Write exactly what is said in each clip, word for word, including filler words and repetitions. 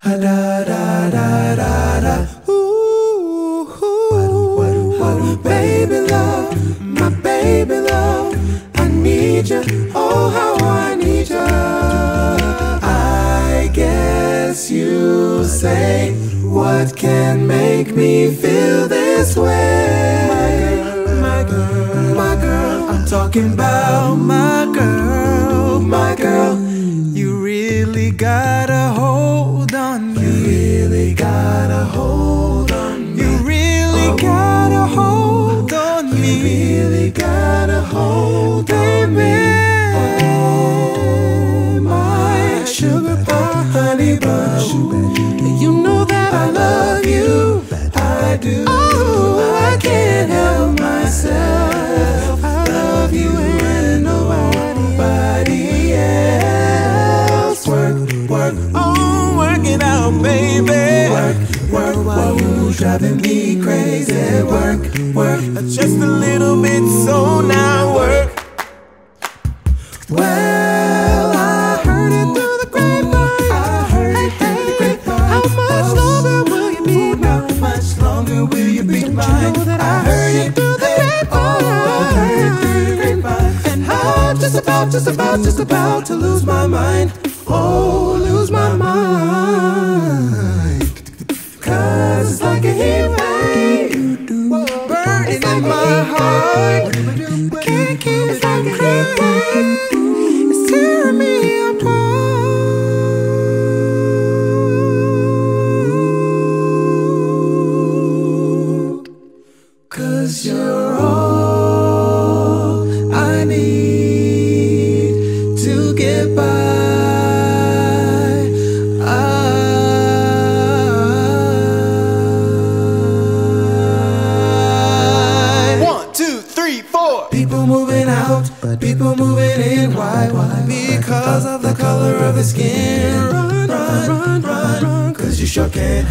da da da da da. Ooh, ooh, baby love, my baby love, I need you. Oh, how I need you. I guess you say, what can make me feel this way? My girl, my girl, I'm talking about my girl, my girl. You really got a hold on me. You really got a hold on me. You really got a hold on me. You really got a hold on me. Oh, my sugar pie, honey bun. You know that I love you. I do. Oh, I can't help myself. I love you and nobody else. Work, work, oh, work it out, baby. Work, work, work, who's driving me crazy? Work, work, just a little bit, so now work. Well, I heard it through the grapevine. I heard it through the grapevine. How much longer will you be mine? How much longer will you be mine? I heard it through the grapevine. Oh, I heard it through the grapevine. And I'm just about, just about, just about to lose my mind. Oh, lose my mind. Cause it's like a heat wave burning in my heart. Can't keep it from crying. It's tearing me apart. Cause you're all I need to get by. People moving out, people moving in. Why, why? Because of the color of the skin. Run, run, run, run, run, cause you sure can't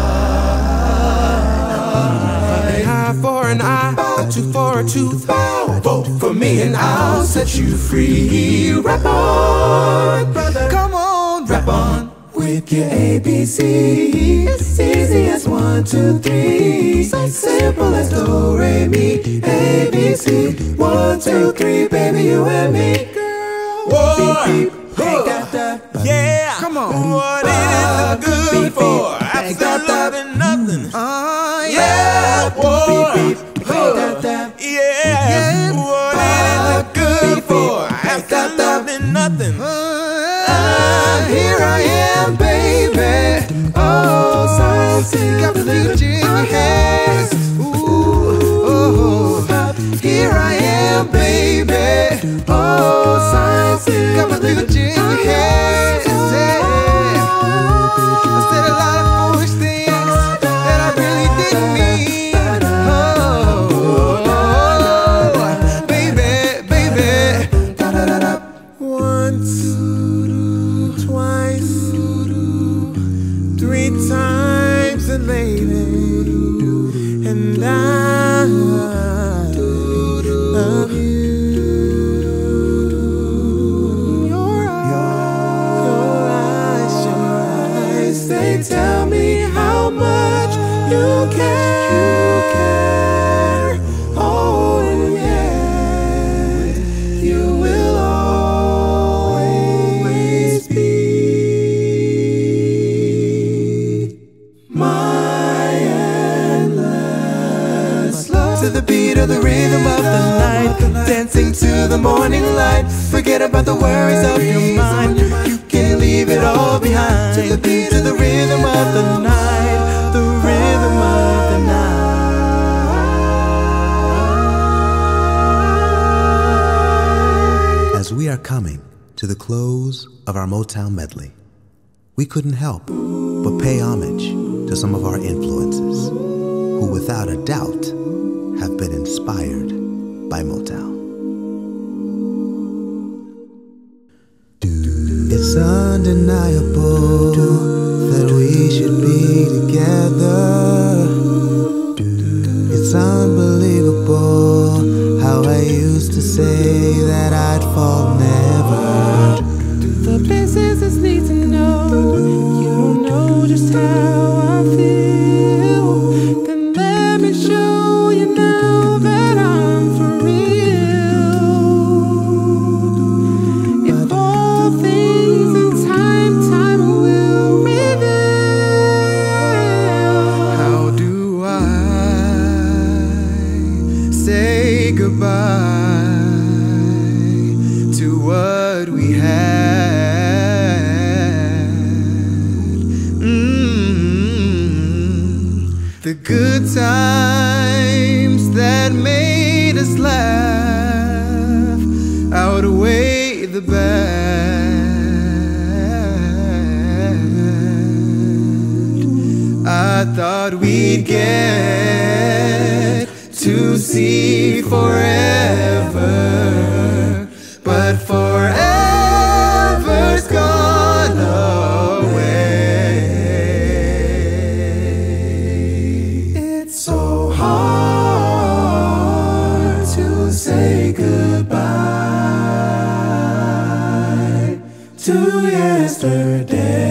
hide. An eye for an eye, a tooth for a tooth. Vote for me and I'll set you free. Rap on, brother, come on, rap on. With your A B C, it's easy as one, two, three. So simple as do, re, mi, A, B, C. One, two, three, baby, you and me. Girl, whoa, beep, beep, ain't got that. Yeah, come on. What is it good beep, for? Absolutely nothing. Uh, yeah, whoa, beep, beep, ain't got that. Yeah, what is it good for? Absolutely nothing. Here I am, baby. Oh, science, got the little Jimmy hands. Ooh, oh, here I am, baby. Oh, science, got my little Jimmy hands. I said a lot of foolish things that I really didn't mean. Oh, baby, baby. One, two, twice, three times a lady, and I love you. Your eyes, your eyes, they tell me how much you care. Oh, and yet you will always be my endless love. To the beat of the rhythm of the night, dancing to the morning light. Forget about the worries of your mind. You can leave it all behind. To the beat of the rhythm of the night, the rhythm of the night. As we are coming to the close of our Motown medley, we couldn't help but pay homage to some of our influences, who without a doubt have been inspired by Motown. It's undeniable that we should be together. It's unbelievable how I used to say that I'd fall never. The business need to know you don't know know just how I feel, then let me show you now that I'm for real. If all things in time, time will reveal. How do I say goodbye to what we had? Mm-hmm. The good times that made us laugh outweigh the bad. I thought we'd get to see forever, but forever's gone away. It's so hard to say goodbye to yesterday.